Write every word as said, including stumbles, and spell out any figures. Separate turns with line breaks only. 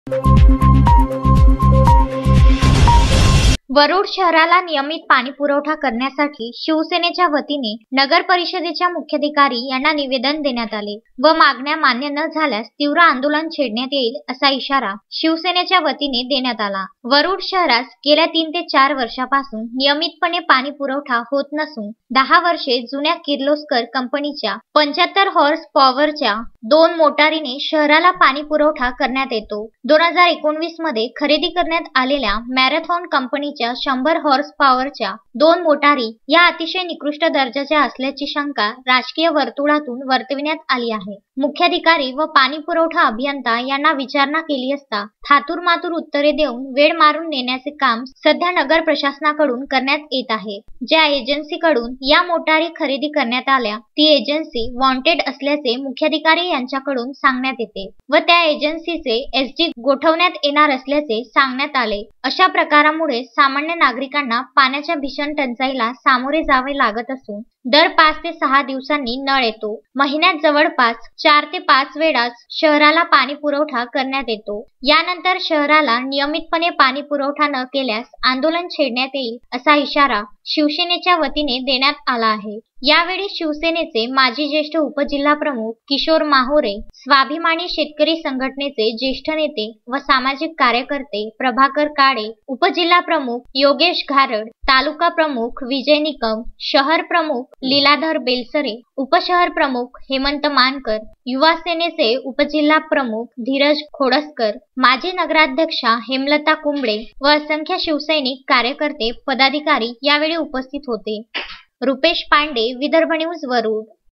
वरुड शहराला नियमित पाणी पुरवठा करण्यासाठी शिवसेनेच्या वतीने नगर परिषदेच्या मुख्याधिकारी यांना निवेदन देण्यात आले व मागण्या मान्य न झाल्यास तीव्र आंदोलन छेडण्यात येईल असा इशारा शिवसेनेच्या वतीने देण्यात आला। वरुड शहरास गेल्या तीन ते चार वर्षापासून नियमितपणे पाणी पुरवठा होत नसून दहा वर्षे जुन्या किर्लोस्कर कंपनीच्या पंच्याहत्तर हॉर्स पॉवरच्या दोन मोटारीने शहराला पाणी पुरवठा करण्यात येतो। दोन हजार एकोणवीस मध्ये खरेदी करण्यात आलेल्या मॅरेथॉन कंपनीच्या शंभर हॉर्स पॉवरच्या दोन मोटारी या अतिशय निकृष्ट दर्जाच्या असल्याची शंका राजकीय वर्तुळातून वर्तविण्यात आली आहे। मुख्याधिकारी व पाणी पुरवठा अभियंता यांना विचारणा केली असता थातूर मातूर उत्तरे देऊन वेळ मारून नेण्याचे काम सध्या नगर प्रशासनाकडून करण्यात येत आहे। ज्या एजन्सीकडून या मोटारी खरेदी करण्यात आल्या ती एजन्सी वॉन्टेड असल्याचे मुख्याधिकारी यांच्याकडून सांगण्यात येते व त्या एजन्सीचे एसडी गोठवण्यात येणार असल्याचे सांगण्यात आले। अशा प्रकारामुळे सामान्य नागरिकांना पाण्याच्या भीषण टंचाईला सामोरे जावे लागत असून दर पाच ते सहा दिवसांनी नळ येतो। महिन्यात जवळपास चार ते पाच वेळाच शहराला पाणी पुरवठा करण्यात येतो। यानंतर शहराला नियमितपणे पाणी पुरवठा न केल्यास आंदोलन छेडण्यात येईल असा इशारा शिवसेनेच्या वतीने देण्यात आला आहे। यावेळी शिवसेनेचे माजी ज्येष्ठ उपजिल्हा प्रमुख किशोर माहोरे, स्वाभिमानी शेतकरी संघटनेचे ज्येष्ठ नेते व सामाजिक कार्यकर्ते प्रभाकर काळे, उपजिल्हा प्रमुख योगेश घारड, तालुका प्रमुख विजय निकम, शहर प्रमुख लीलाधर बेलसरे, उपशहर प्रमुख हेमंत मानकर, युवा सेनेचे उपजिल्हा प्रमुख धीरज खोडसकर, माजी नगराध्यक्षा हेमलता कुंबळे व असंख्य शिवसैनिक कार्यकर्ते पदाधिकारी यावेळी उपस्थित होते। रुपेश पांडे, विदर्भ न्यूज, वरुड।